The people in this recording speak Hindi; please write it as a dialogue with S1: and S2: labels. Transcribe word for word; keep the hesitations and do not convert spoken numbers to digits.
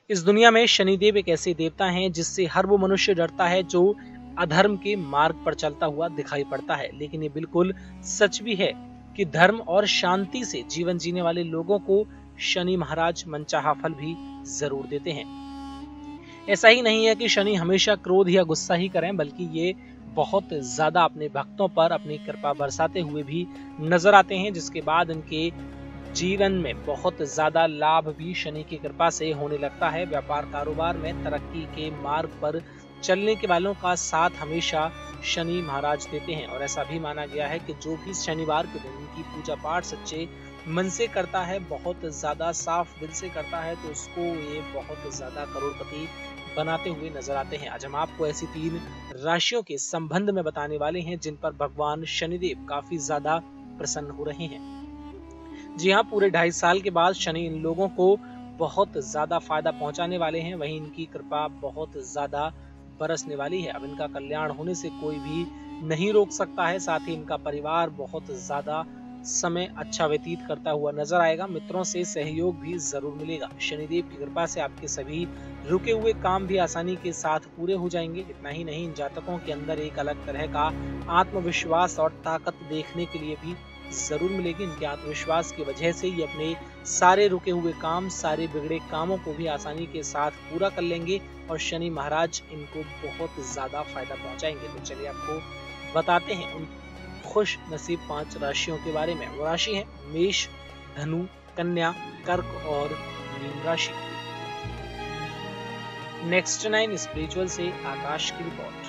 S1: इस दुनिया में शनिदेव एक ऐसे देवता हैं जिससे हर वो मनुष्य डरता है जो अधर्म के मार्ग पर चलता हुआ दिखाई पड़ता है। लेकिन ये बिल्कुल सच भी है कि धर्म और शांति से जीवन जीने वाले लोगों को शनि महाराज मनचाहा फल भी जरूर देते हैं। ऐसा ही नहीं है कि शनि हमेशा क्रोध या गुस्सा ही करें, बल्कि ये बहुत ज्यादा अपने भक्तों पर अपनी कृपा बरसाते हुए भी नजर आते हैं, जिसके बाद इनके जीवन में बहुत ज्यादा लाभ भी शनि की कृपा से होने लगता है। व्यापार कारोबार में तरक्की के मार्ग पर चलने के वालों का साथ हमेशा शनि महाराज देते हैं और ऐसा भी माना गया है कि जो भी शनिवार के दिन इनकी पूजा पाठ सच्चे मन से करता है, बहुत ज्यादा साफ दिल से करता है, तो उसको ये बहुत ज्यादा करोड़पति बनाते हुए नजर आते हैं। आज हम आपको ऐसी तीन राशियों के संबंध में बताने वाले हैं जिन पर भगवान शनिदेव काफी ज्यादा प्रसन्न हो रहे हैं। जी हाँ, पूरे ढाई साल के बाद शनि इन लोगों को बहुत ज्यादा फायदा पहुंचाने वाले हैं। वहीं इनकी कृपा बहुत ज्यादा बरसने वाली है। अब इनका कल्याण होने से कोई भी नहीं रोक सकता है। साथ ही इनका परिवार बहुत ज्यादा समय अच्छा व्यतीत करता हुआ नजर आएगा। मित्रों से सहयोग भी जरूर मिलेगा। शनिदेव की कृपा से आपके सभी रुके हुए काम भी आसानी के साथ पूरे हो जाएंगे। इतना ही नहीं, इन जातकों के अंदर एक अलग तरह का आत्मविश्वास और ताकत देखने के लिए भी जरूर मिलेगी। इनके आत्मविश्वास की वजह से ये अपने सारे रुके हुए काम, सारे बिगड़े कामों को भी आसानी के साथ पूरा कर लेंगे और शनि महाराज इनको बहुत ज्यादा फायदा पहुंचाएंगे। तो चलिए आपको बताते हैं उन खुश नसीब पांच राशियों के बारे में। वो राशि है मेष, धनु, कन्या, कर्क और मीन राशि। नेक्स्ट नाइन स्पिरिचुअल से आकाश की रिपोर्ट।